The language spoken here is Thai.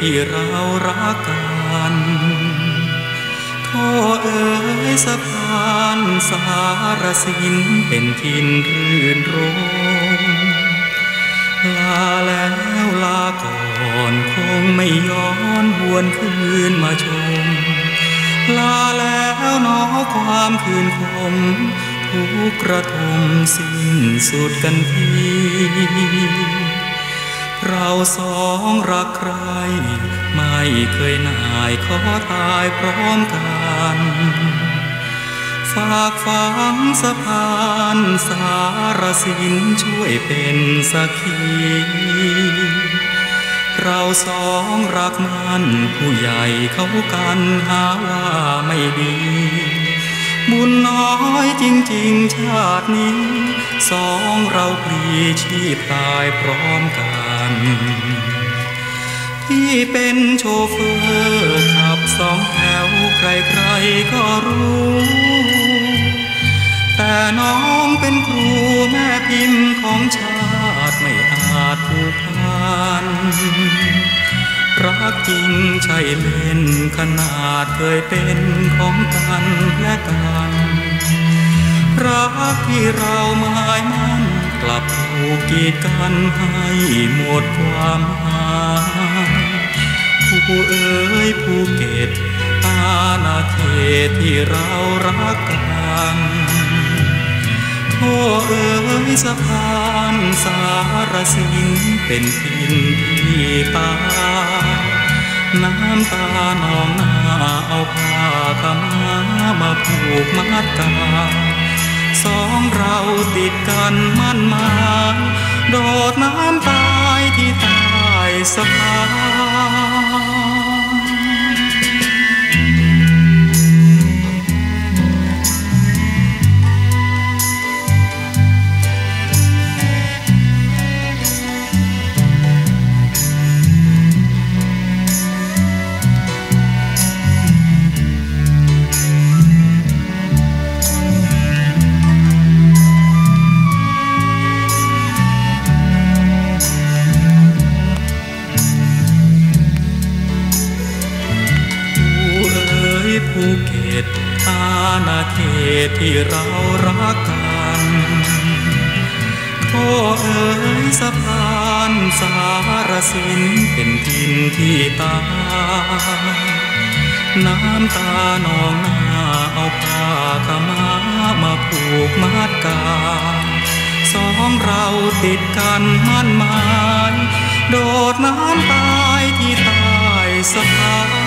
ที่เรารักกันโทเอ๋ยสะพานสารสินเป็นทินรื่นรมลาแล้วลาก่อนคงไม่ย้อนหวนคืนมาชมลาแล้วน้อความคืนคมทุกกระทมสิ้นสุดกันทีเราสองรักใครไม่เคยหน่ายขอตายพร้อมกันฝากฝังสะพานสารสินช่วยเป็นสักขีเราสองรักมันผู้ใหญ่เขากันหาว่าไม่ดีบุญน้อยจริงๆชาตินี้สองเราพลีชีพตายพร้อมกันที่เป็นโชเฟอร์ขับสองแถวใครๆก็รู้แต่น้องเป็นครูแม่พิมพ์ของชาติไม่อาจผูกพันรักจริงใช่เล่นขนาดเคยเป็นของกันและกันรักที่เราหมายมั่นกลับถูกกีดกันให้หมดความหมายผู้เอ๋ยภูเก็ตอาณาเขตที่เรารักกันโอ้เอ๋ยสะพานสารสินเป็นทินที่ตาน้ำตานองหน้าเอาผ้าขม้ามาผูกมัดกายสองเราติดกันมั่นหมายโดดน้ำตายที่ใต้สะพานภูเก็ตอาณาเขตที่เรารักกันโอ้เอ๋ยสะพานสารสินเป็นทินที่ตาน้ำตานองหน้าเอาผ้าขม้ามาผูกมัดกายสองเราติดกันมั่นหมายโดดน้ำตายที่ใต้สะพาน